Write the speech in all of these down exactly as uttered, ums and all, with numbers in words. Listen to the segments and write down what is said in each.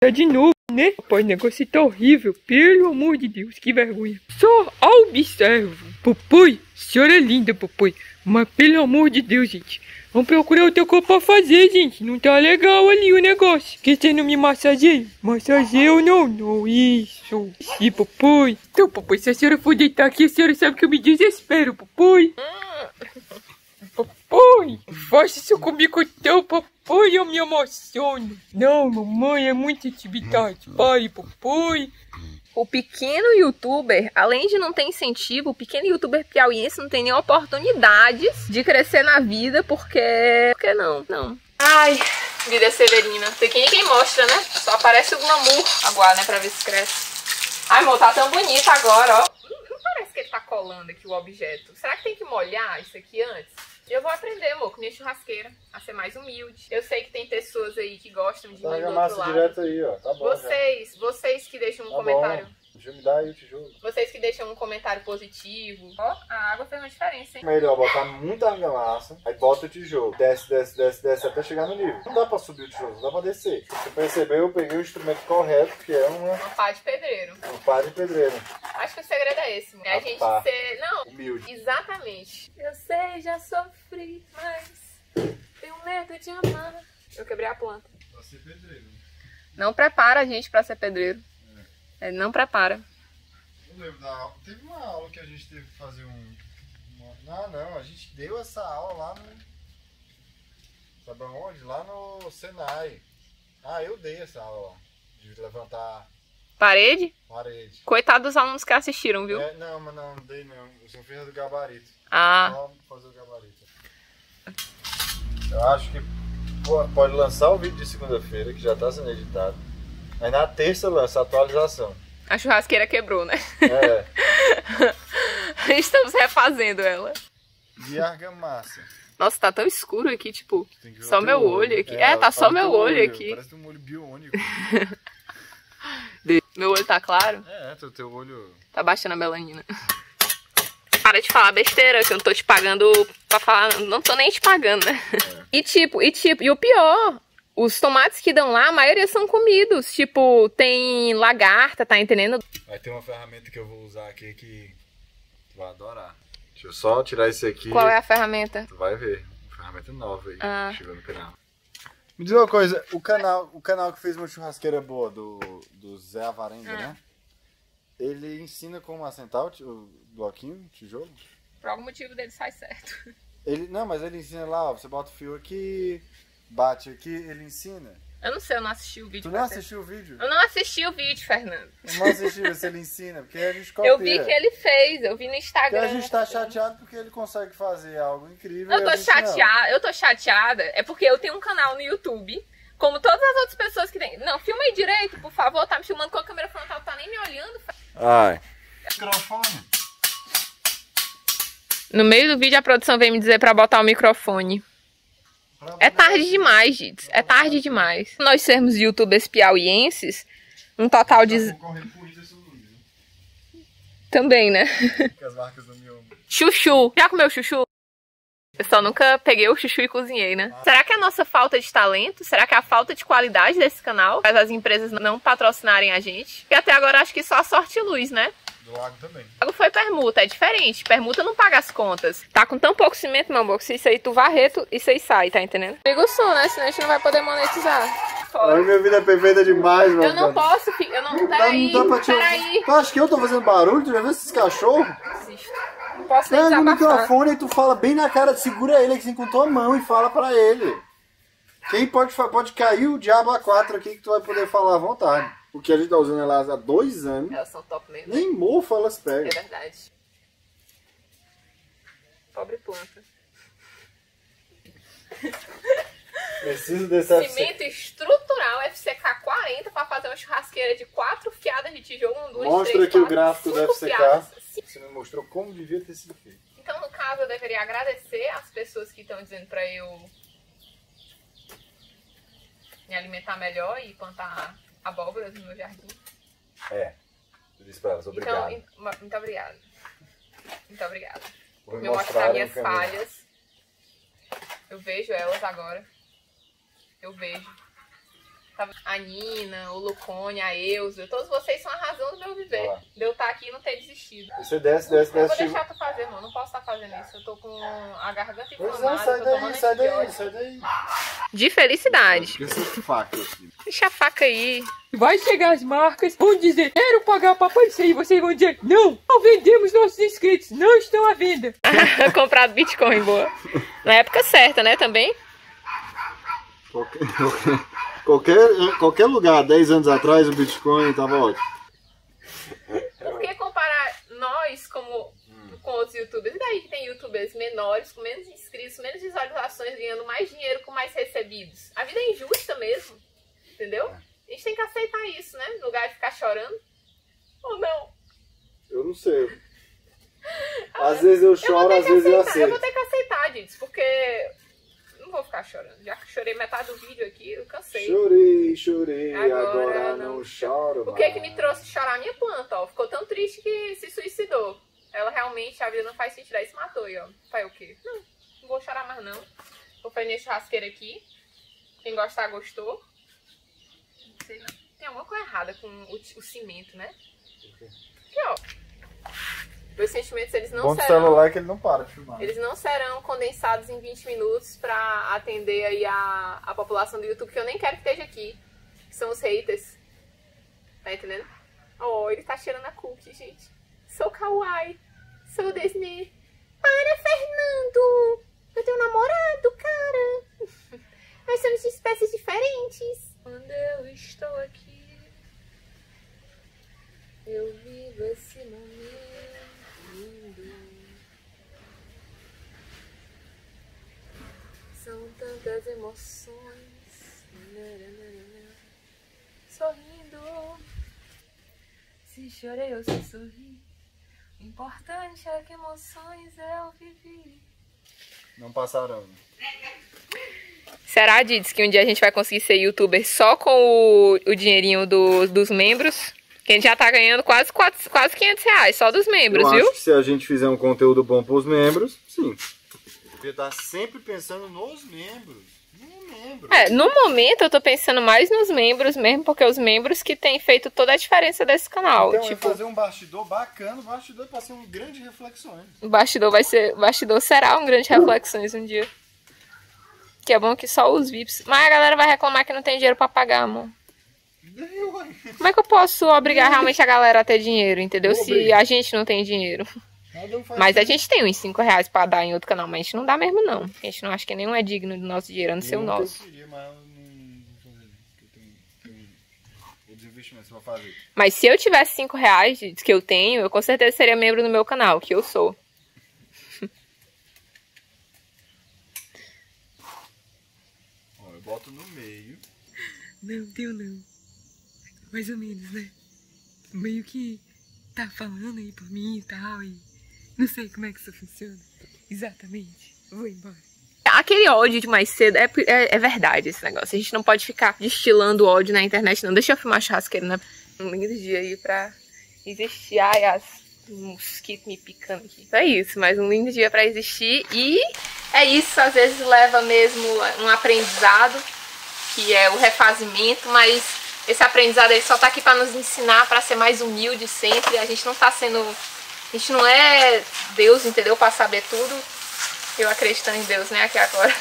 Tá de novo, né? Rapaz, o negócio tá horrível. Pelo amor de Deus, que vergonha. Só observo. Papai, a senhora é linda, papai. Mas pelo amor de Deus, gente. Vamos procurar outra coisa pra fazer, gente. Não tá legal ali o negócio. Que você não me massageia? Massageia ou não? Não, isso. E papai. Então, papai, se a senhora for deitar aqui, a senhora sabe que eu me desespero, papai. Papai, faça isso comigo então, papai, eu me emociono. Não, mamãe, é muita atividade. Pare, papai. O pequeno youtuber, além de não ter incentivo, o pequeno youtuber piauiense não tem nem oportunidades de crescer na vida, porque... Porque não, não. Ai, vida severina. Tem que ninguém mostra, né? Só aparece o glamour. Aguarda, né, pra ver se cresce. Ai, amor, tá tão bonito agora, ó. Não parece que ele tá colando aqui o objeto. Será que tem que molhar isso aqui antes? Eu vou aprender, amor, com minha churrasqueira, a ser mais humilde. Eu sei que tem pessoas aí que gostam de mim do outro lado. Direto aí, ó. Tá bom, vocês, já. vocês que deixam um tá comentário. Bom. Deixa eu me dar aí o tijolo. Vocês que deixam um comentário positivo. Ó, a água fez uma diferença, hein? Melhor botar muita argamassa, aí bota o tijolo. Desce, desce, desce, desce até chegar no nível. Não dá pra subir o tijolo, não dá pra descer. Você percebeu, eu peguei o instrumento correto, que é uma... Uma pá de pedreiro. Um pá de pedreiro. Acho que o segredo é esse, é a, a gente pá. ser... Não, humilde. Exatamente. Eu sei, já sofri, mas tenho medo de amar. Eu quebrei a planta. Pra ser pedreiro. Não prepara a gente pra ser pedreiro. É, não prepara. Eu lembro da aula. Teve uma aula que a gente teve que fazer um... Uma... Não, não. A gente deu essa aula lá no... Sabe aonde? Lá no Senai. Ah, eu dei essa aula lá. De levantar... Parede? Parede. Coitado dos alunos que assistiram, viu? É, não, mas não, não dei não. Eu só fiz a do gabarito. Ah. Só fazer o gabarito. Eu acho que pode lançar o vídeo de segunda-feira, que já está sendo editado. Aí na terça lança a atualização. A churrasqueira quebrou, né? É. Estamos refazendo ela. De argamassa. Nossa, tá tão escuro aqui, tipo, só meu olho, olho aqui. É, é tá só meu olho, olho aqui. Parece um olho biônico. Meu olho tá claro? É, teu, teu olho... Tá baixando a melanina. Para de falar besteira, que eu não tô te pagando pra falar... Não tô nem te pagando, né? É. E tipo, e tipo, e o pior... Os tomates que dão lá, a maioria são comidos. Tipo, tem lagarta, tá entendendo? Vai ter uma ferramenta que eu vou usar aqui que tu vai adorar. Deixa eu só tirar esse aqui. Qual é a ferramenta? Tu vai ver. Uma ferramenta nova aí. Ah. Chegou no canal. Me diz uma coisa, o canal, o canal que fez uma churrasqueira boa, do, do Zé Avarenda, ah. né? Ele ensina como assentar o, o bloquinho, o tijolo? Por algum motivo dele sai certo. Ele, não, mas ele ensina lá, ó, você bota o fio aqui... Bate aqui, ele ensina. Eu não sei, eu não assisti o vídeo. Tu não assistiu o vídeo? Eu não assisti o vídeo, Fernando. Eu não assisti se ele ensina, porque a gente copia. Eu vi que ele fez, eu vi no Instagram. Porque a gente tá chateado porque ele consegue fazer algo incrível. Eu tô chateada, eu tô chateada, é porque eu tenho um canal no YouTube, como todas as outras pessoas que tem. Não, filma aí direito, por favor, tá me filmando com a câmera frontal, tá nem me olhando. Ai. Microfone. No meio do vídeo a produção veio me dizer pra botar o microfone. É tarde demais, gente. É tarde demais. Nós sermos youtubers piauienses, um total de... Também, né? Chuchu. Já comeu chuchu? Eu só nunca peguei o chuchu e cozinhei, né? Será que é a nossa falta de talento? Será que é a falta de qualidade desse canal faz as empresas não patrocinarem a gente? E até agora acho que só a Sorte e Luz, né? Do lago também. O lago foi permuta, é diferente. Permuta não paga as contas. Tá com tão pouco cimento, meu amor, que se isso aí tu varrer, tu, isso aí sai, tá entendendo? Liga o som, né? Senão a gente não vai poder monetizar. A minha vida é perfeita demais, mano. Eu não posso, filho. Eu não... Peraí, não dá pra te... peraí. Tu acha que eu tô fazendo barulho? Tu já viu esses cachorros? Existe. Não posso nem Pega o desabafar. microfone e tu fala bem na cara, segura ele assim com tua mão e fala pra ele. Quem pode, pode cair o Diabo A quatro aqui que tu vai poder falar à vontade. Porque a gente tá usando elas há dois anos. Elas são top mesmo. Nem mofo elas pegam. É verdade. Pobre planta. Preciso desse Cimento estrutural F C K quarenta pra fazer uma churrasqueira de quatro fiadas de tijolo. Um, dois, Mostra três, aqui quatro, o gráfico do F C K. Piadas. Você me mostrou como devia ter sido feito. Então, no caso, eu deveria agradecer às pessoas que estão dizendo pra eu me alimentar melhor e plantar abóboras no meu jardim. É. Eu disse pra elas, obrigado. Então, muito obrigada. Muito obrigada. Vou Me mostrar minhas falhas. Eu vejo elas agora. Eu vejo. A Nina, o Lucone, a Elza, todos vocês são a razão do meu viver. Olá. De eu estar aqui e não ter desistido. Você desce, desce, Eu vou desce. deixar tu fazer, mano. Não posso estar fazendo isso. Eu tô com a garganta Pois inflamada. é, sai tô daí, tomando sai daí, antibiótico. sai daí. De felicidade. Fica essa faca aqui. Deixa a faca aí. Vai chegar as marcas, vão dizer, quero pagar pra aparecer, e vocês vão dizer, não, não vendemos nossos inscritos, não estão à venda. Comprado Bitcoin, boa. Na época certa, né, também? Qualquer, qualquer, qualquer lugar, dez anos atrás, o Bitcoin tava ótimo. Por que comparar nós como com outros youtubers? E daí que tem youtubers menores, com menos inscritos, menos visualizações, ganhando mais dinheiro com mais recebidos? A vida é injusta mesmo, entendeu? A gente tem que aceitar isso, né? No lugar de ficar chorando. Ou não? Eu não sei. Às vezes eu choro, às vezes eu Eu aceito. vou ter que aceitar, gente, porque não vou ficar chorando. Já que chorei metade do vídeo aqui, eu cansei. Chorei, chorei, Agora agora, não não choro O que mais. que me trouxe chorar? Minha planta, ó. Ficou tão triste que se suicidou. Ela realmente, a vida não faz sentido. Aí se matou, e ó. Faz o quê? Não, não vou chorar mais não. Vou fazer churrasqueira aqui. Quem gostar, gostou. Não sei não. Tem alguma coisa errada com o, o cimento, né? Aqui, ó. Meus sentimentos, eles não Bom do serão... celular que ele não para de filmar. Eles não serão condensados em vinte minutos pra atender aí a, a população do YouTube, que eu nem quero que esteja aqui. Que são os haters. Tá entendendo? Oh, ele tá cheirando a cookie, gente. Sou kawaii. Sou Disney. Para, Fernando! Eu tenho um namorado, cara. Nós somos de espécies diferentes. Quando eu estou aqui, eu vivo esse momento lindo. São tantas emoções. Sorrindo. Se chorei ou se sorri, o importante é que emoções eu vivi. Não passarão. Será, Dids, que um dia a gente vai conseguir ser youtuber só com o, o dinheirinho do, dos membros? Que a gente já tá ganhando quase, quase, quase quinhentos reais, só dos membros, Eu viu? acho que se a gente fizer um conteúdo bom pros membros, sim. Porque tá sempre pensando nos membros. No membro. É, no momento eu tô pensando mais nos membros mesmo, porque os membros que têm feito toda a diferença desse canal. Então, tipo, é fazer um bastidor bacana, o bastidor pra ser um grande reflexões. o bastidor vai ser. O bastidor será um grande reflexões um dia. Que é bom que só os V I Ps. Mas a galera vai reclamar que não tem dinheiro pra pagar, amor. Como é que eu posso obrigar realmente a galera a ter dinheiro, entendeu? Não Se obriga. a gente não tem dinheiro. Nada não faz Mas a sentido. gente tem uns cinco reais pra dar em outro canal, mas a gente não dá mesmo não. A gente não acha que nenhum é digno do nosso dinheiro, a não ser o Nunca nosso. Eu queria, mas eu não vou fazer. Porque eu tenho, tenho outros investimentos pra fazer. Mas se eu tivesse cinco reais que eu tenho, eu com certeza seria membro do meu canal, que eu sou. Ó, eu boto no meio. Não, deu não. Mais ou menos, né? Meio que tá falando aí por mim e tal, e não sei como é que isso funciona. Exatamente. Vou embora. Aquele ódio de mais cedo, é, é, é verdade esse negócio. A gente não pode ficar destilando ódio na internet, não. Deixa eu filmar churrasqueiro, né? Um lindo dia aí pra existir. Ai, as mosquitos me picando aqui. É isso, mas um lindo dia pra existir. E é isso, às vezes leva mesmo um aprendizado, que é o refazimento, mas esse aprendizado ele só tá aqui pra nos ensinar pra ser mais humilde sempre. A gente não tá sendo... A gente não é Deus, entendeu? Pra saber tudo. Eu acreditando em Deus, né? Aqui agora.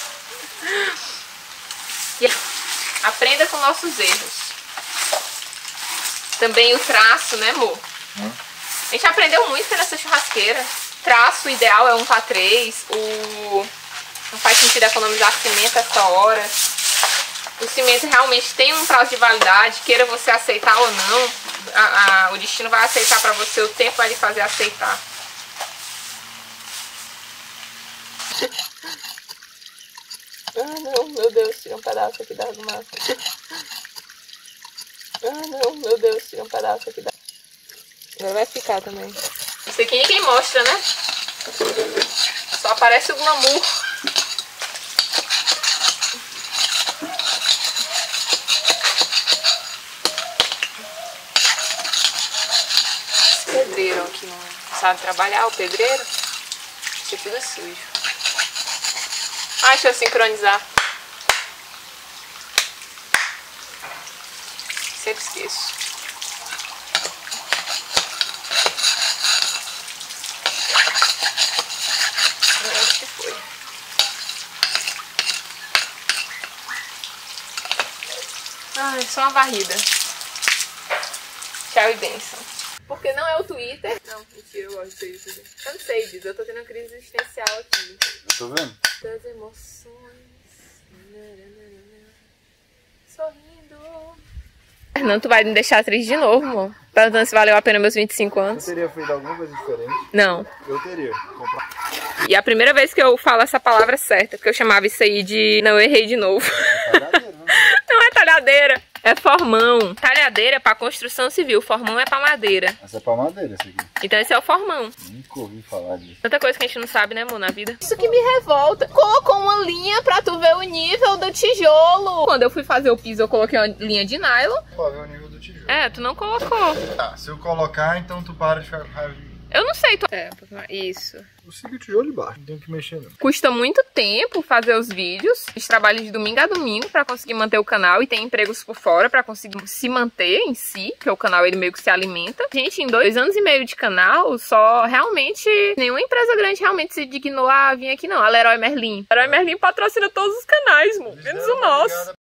E aprenda com nossos erros. Também o traço, né, amor? Hum. A gente aprendeu muito nessa churrasqueira. Traço ideal é um para três. O... Não faz sentido economizar cimento essa hora. O cimento realmente tem um prazo de validade. Queira você aceitar ou não, a, a, o destino vai aceitar para você. O tempo vai lhe fazer aceitar. Ah não, meu Deus, tira um pedaço aqui da argamassa. Ah não, meu Deus, tira um pedaço aqui da... Agora vai ficar também. Isso aqui ninguém mostra, né? Só aparece o glamour. Esse pedreiro aqui não sabe trabalhar, o pedreiro. Isso é tudo sujo. Ah, deixa eu sincronizar. Sempre esqueço. Acho que foi. Ai, só uma varrida. Tchau e bênção. Porque não é o Twitter. Não, mentira, eu gosto do Twitter. Cansei disso, eu tô tendo uma crise existencial aqui. Eu tô vendo? Das emoções. Sorrindo. Fernando, tu vai me deixar triste de novo, amor. Perguntando se valeu a pena meus vinte e cinco anos. Você teria feito alguma coisa diferente? Não. Eu teria. Comprar. E é a primeira vez que eu falo essa palavra certa, porque eu chamava isso aí de não, eu errei de novo. É talhadeira, né? Não é talhadeira, é formão. Talhadeira é pra construção civil, formão é pra madeira. Essa é pra madeira, essa aqui. Então esse é o formão. Nunca ouvi falar disso. Tanta coisa que a gente não sabe, né, amor, na vida. Isso que me revolta. Colocou uma linha pra tu ver o nível do tijolo. Quando eu fui fazer o piso, eu coloquei uma linha de nylon. Pra ver o nível do tijolo. É, tu não colocou. Tá, se eu colocar, então tu para de ficar com raiva de mim. Eu não sei. Tu... É, isso. Eu sigo o tijolo embaixo, não tenho que mexer não. Custa muito tempo fazer os vídeos. A gente trabalha de domingo a domingo pra conseguir manter o canal e tem empregos por fora pra conseguir se manter em si, porque o canal ele meio que se alimenta. Gente, em dois anos e meio de canal, só realmente nenhuma empresa grande realmente se dignou a vir aqui não. A Leroy Merlin. A Leroy Merlin patrocina todos os canais, mo. Menos o nosso.